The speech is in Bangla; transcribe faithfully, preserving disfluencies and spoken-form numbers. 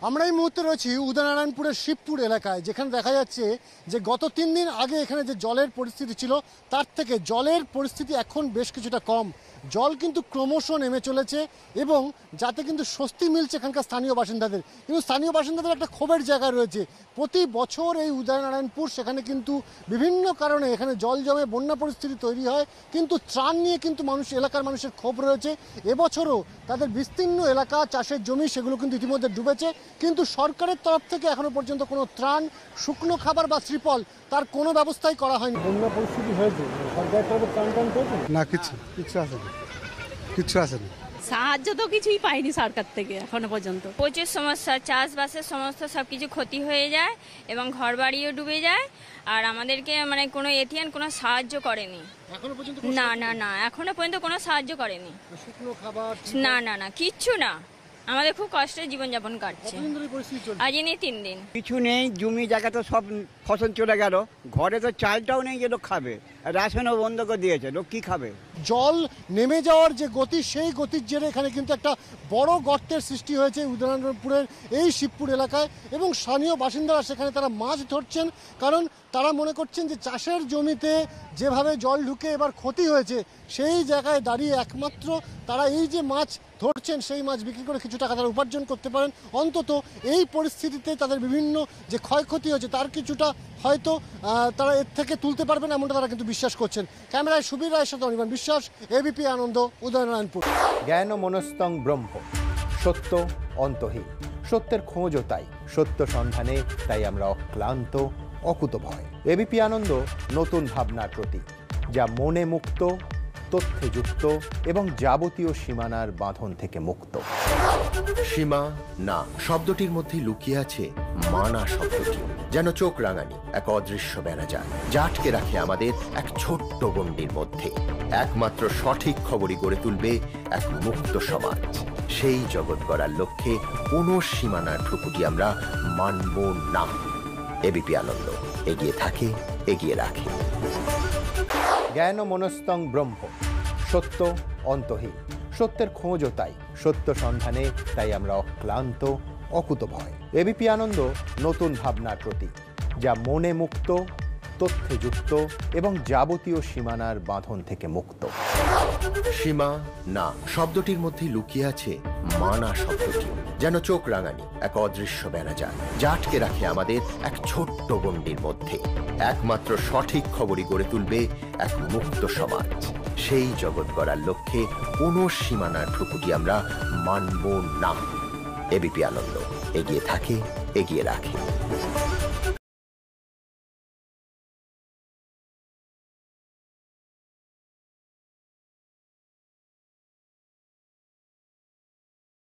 আমরা এই মুহূর্তে রয়েছি উদয়নারায়ণপুরের শিবপুর এলাকায়, যেখানে দেখা যাচ্ছে যে গত তিন দিন আগে এখানে যে জলের পরিস্থিতি ছিল তার থেকে জলের পরিস্থিতি এখন বেশ কিছুটা কম। জল কিন্তু ক্রমশ নেমে চলেছে এবং যাতে কিন্তু স্বস্তি মিলছে এখানকার স্থানীয় বাসিন্দাদের। কিন্তু স্থানীয় বাসিন্দাদের একটা ক্ষোভের জায়গা রয়েছে। প্রতি বছর এই উদয়নারায়ণপুর সেখানে কিন্তু বিভিন্ন কারণে এখানে জল জমে বন্যা পরিস্থিতি তৈরি হয়, কিন্তু ত্রাণ নিয়ে কিন্তু মানুষ এলাকার মানুষের ক্ষোভ রয়েছে। এবছরও তাদের বিস্তীর্ণ এলাকা চাষের জমি সেগুলো কিন্তু ইতিমধ্যে ডুবেছে, কিন্তু সরকারের তরফ থেকে এখনো পর্যন্ত কোনো ত্রাণ, শুকনো খাবার বা ত্রিপল তার কোনো ব্যবস্থাই করা হয়নি। বন্যা পরিস্থিতি হয়েছে, সরকারের তরফে ত্রাণ টান পেয়েছে না? কিছু কিছু আসেনি, কিছু আসেনি। সাহায্য তো কিছুই পাইনি সরকার থেকে এখনো পর্যন্ত। প্রচুর সমস্যা, চাষবাসের সমস্ত সব কিছু ক্ষতি হয়ে যায় এবং ঘর বাড়িও ডুবে যায়। আর আমাদেরকে মানে কোনো এটিএন কোনো সাহায্য করেনি এখনো পর্যন্ত। না না না এখনো পর্যন্ত কোনো সাহায্য করেনি। শুকনো খাবার না না না কিচ্ছু না। আমাদের খুব কষ্টের জীবনযাপন কাটছে। আজ নেই তিন দিন কিছু নেই, জমি জায়গা তো সব ফসল চলে গেল, ঘরে তো চালটাও নেই যে লোক খাবে, রাশনও বন্ধ করে দিয়েছে, লোক কি খাবে? জল নেমে যাওয়ার যে গতি, সেই গতির জেরে এখানে কিন্তু একটা বড় গর্তের সৃষ্টি হয়েছে উদয়নারায়ণপুরের এই শিবপুর এলাকায়, এবং স্থানীয় বাসিন্দারা সেখানে তারা মাছ ধরছেন, কারণ তারা মনে করছেন যে চাষের জমিতে যেভাবে জল ঢুকে এবার ক্ষতি হয়েছে, সেই জায়গায় দাঁড়িয়ে একমাত্র তারা এই যে মাছ ধরছেন সেই মাছ বিক্রি করে কিছু টাকা তারা উপার্জন করতে পারেন। অন্তত এই পরিস্থিতিতে তাদের বিভিন্ন যে ক্ষয়ক্ষতি হয়েছে তার কিছুটা হয়তো তারা এর থেকে তুলতে পারবেন, এমনটা তারা কিন্তু বিশ্বাস করছেন। ক্যামেরায় সুবীর রায়ের সাথে অনির্বাণ বিশ্বাস, এবিপি আনন্দ, উদয়নারায়ণপুর। জ্ঞান মনস্তং ব্রহ্ম, সত্য অন্তহীন, সত্যের খোঁজও তাই, সত্য সন্ধানে তাই আমরা অক্লান্ত অকুতভয়। এবিপি আনন্দ নতুন ভাবনার প্রতীক, যা মনে মুক্ত, তথ্যে যুক্ত এবং যাবতীয় সীমানার বাঁধন থেকে মুক্ত। সীমা না শব্দটির মধ্যে লুকিয়ে আছে মানা শব্দটি, যেন চোখ রাঙানি এক অদৃশ্য বেড়াজাল, যা আটকে রাখে আমাদের এক ছোট্ট গণ্ডির মধ্যে। একমাত্র সঠিক খবরই গড়ে তুলবে এক মুক্ত সমাজ। সেই জগৎ গড়ার লক্ষ্যে কোনো সীমানার ঠুকুটি আমরা মানব না। এবিপি আনন্দ এগিয়ে থাকে, এগিয়ে রাখে। জ্ঞান মনস্তং ব্রহ্ম, সত্য অন্তহীন, সত্যের খোঁজও তাই, সত্য সন্ধানে তাই আমরা অক্লান্ত অকুতভয়। এবিপি আনন্দ নতুন ভাবনার প্রতীক, যা মনে মুক্ত, তথ্যে যুক্ত এবং যাবতীয় সীমানার বাঁধন থেকে মুক্ত। সীমা না শব্দটির মধ্যে লুকিয়ে আছে মানা শব্দটি, যেন চোখ রাঙানি এক অদৃশ্য বেড়াজাল, যা আটকে রাখে আমাদের এক ছোট্ট গণ্ডির মধ্যে। একমাত্র সঠিক খবরই গড়ে তুলবে এক মুক্ত সমাজ। সেই জগৎ গড়ার লক্ষ্যে কোনো সীমানার ঠুকুটি আমরা মানব না। এবিপি আনন্দ এগিয়ে থাকে, এগিয়ে রাখে।